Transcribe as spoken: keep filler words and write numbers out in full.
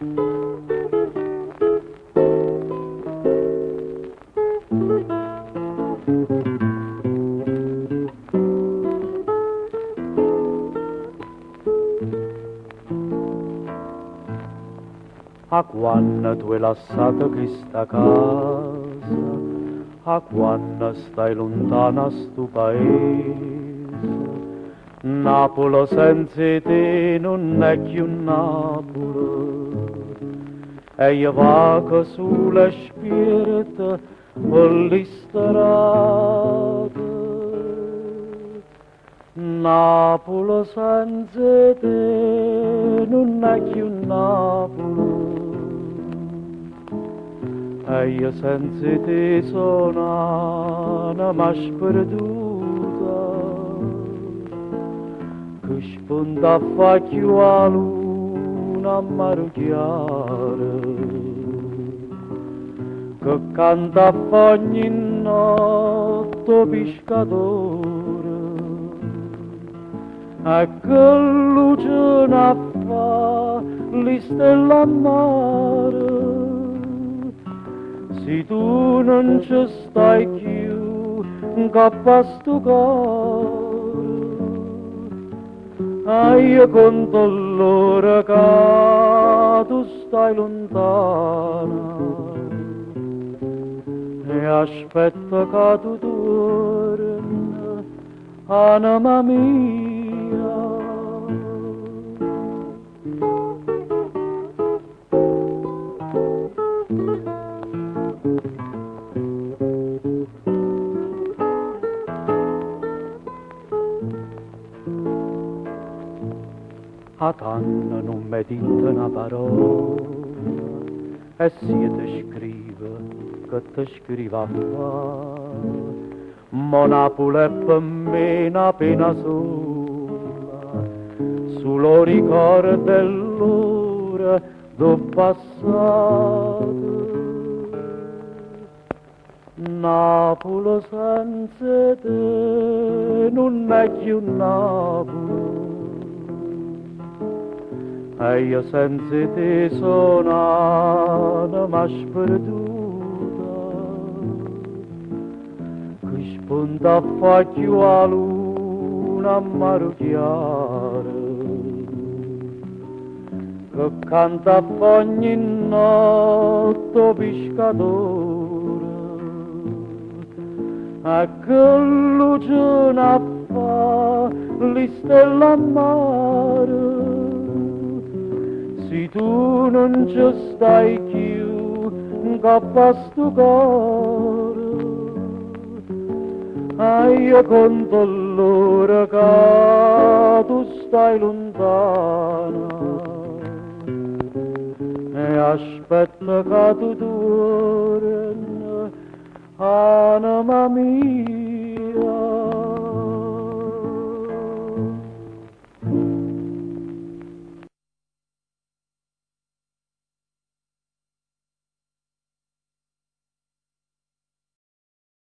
A quando tu hai lasciato questa casa, a quando stai lontana sto paese, Napoli senza te non è più Napoli, e io vago sulle spirito per le strade. Napoli senza te non è più Napoli, e io senza te sono un'anima sperduta, che spunta a facchio a luna ammarucchiare, che canta a ogni notte pescatore, e che luce a fa le stelle a mare. Se tu non ci stai più, incappa sto cuore, e io conto l'ora che tu stai lontana, e aspetto che tu torni, anima mia. A tanto non mi dite una parola, e se ti scrive, che ti scriva a fa, ma Napoli è per me una pena sola, solo ricordo dell'ora do passato. Napoli senza te non è più Napoli, e io senza te sono un'anima sperduta, che spunta a facchio a luna ammarucchiare, che canta a ogni notte pescatore, e che luce a fa le stelle a mare. Se tu non ci stai più, incappa sto cuore, e io conto l'ora che tu stai lontana, e aspetto che tu torni, anima mia.